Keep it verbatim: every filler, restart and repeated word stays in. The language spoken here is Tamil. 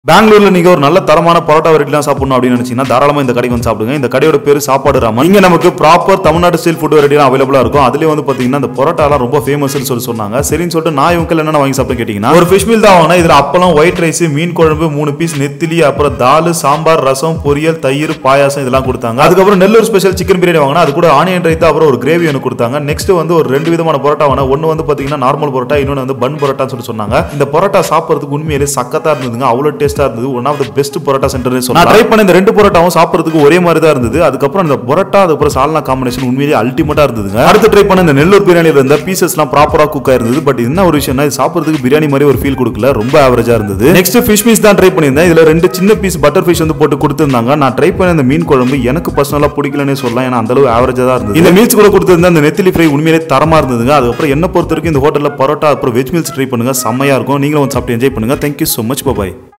பெங்களூர்ல நீங்க ஒரு நல்ல தரமான பரோட்டா வெரைட்டிலாம் சாப்பிடணும் அப்படின்னு நினைச்சீங்கன்னா தாராளமா இந்த கடைக்கு வந்து சாப்பிடுங்க. இந்த கடையோட பேரு சாப்பாடு ராமன். இங்க நமக்கு ப்ராப்பர் தமிழ்நாடு ஸ்டைல் ஃபுட் வெரைட்டிலாம் அவைலபிளா இருக்கும். அதுலயே வந்து பாத்தீங்கன்னா இந்த பரோட்டாலாம் ரொம்ப ஃபேமஸ்னு சொல்லி சொன்னாங்க. சரின்னு சொல்லிட்டு நான் இவங்க என்ன வாங்கி சாப்பிட்டு கேட்டீங்கன்னா ஒரு ஃபிஷ் மீல் தான் வாங்கினா. இதுல அப்பளம், ஒயிட் ரைஸ், மீன் குழம்பு, மூணு பீஸ் நெத்திலி, அப்புறம் தால், சாம்பார், ரசம், பொரியல், தயிர், பாயாசம் இதெல்லாம் கொடுத்தாங்க. அதுக்கப்புறம் நெல்லூர் ஸ்பெஷல் சிக்கன் பிரியாணி வாங்கினா. அது கூட ஆனியன் ரைத்தா அப்புறம் ஒரு கிரேவி ஒன்று கொடுத்தாங்க. நெக்ஸ்ட் வந்து ஒரு ரெண்டு விதமான பரோட்டா வாங்கினா. ஒன்னு வந்து பாத்தீங்கன்னா நார்மல் பரோட்டா, இன்னொன்று வந்து பன் பரோட்டான்னு சொல்லி சொன்னாங்க. இந்த பரோட்டா சாப்பிட்றதுக்கு உண்மையிலே சக்கத்தா இருந்ததுங்க. அவ்வளவு டேஸ்டா இருந்தது. One of the best parotta சென்டர்னே சொல்லலாம். நான் ட்ரை பண்ண இந்த ரெண்டு பரோட்டாவும் சாப்பிடுறதுக்கு ஒரே மாதிரி தான் இருந்தது. அதுக்கப்புறம் இந்த பரோட்டா அதுக்கப்புறம் சால்னா காம்பினேஷன் உண்மையிலேயே அல்டிமேட்டா இருந்ததுங்க. அடுத்து ட்ரை பண்ண இந்த நெல்லூர் பிரியாணில இருந்த பீசஸ்லாம் ப்ராப்பரா குக் ஆயிருந்தது. பட் என்ன ஒரு விஷயம்னா இது சாப்பிடுறதுக்கு பிரியாணி மாதிரி ஒரு ஃபீல் கொடுக்கல. ரொம்ப ஆவரேஜா இருந்தது. நெக்ஸ்ட் ஃபிஷ் மீஸ் தான் ட்ரை பண்ணியிருந்தேன். இதுல ரெண்டு சின்ன பீஸ் பட்டர் ஃபிஷ் வந்து போட்டு கொடுத்திருந்தாங்க. நான் ட்ரை பண்ண இந்த மீன் குழம்பு எனக்கு பர்சனலா பிடிக்கலன்னே சொல்லலாம். ஏன்னா அந்த அளவு ஆவரேஜா தான் இருந்தது. இந்த மீல்ஸ் கூட கொடுத்திருந்த அந்த நெத்திலி ஃப்ரை உண்மையிலேயே தரமா இருந்ததுங்க. அதுக்கப்புறம் என்ன பொறுத்த வரைக்கும் இந்த ஹோட்டல்ல பரோட்டா அப்புறம் வெஜ் மீல்ஸ் ட்ரை பண்ணுங்க. செம்மையா இருக்கும். நீங்களும் வந்து சாப்பிட்டு என்ஜாய் பண்ணுங்க. Thank you so much. பாய்.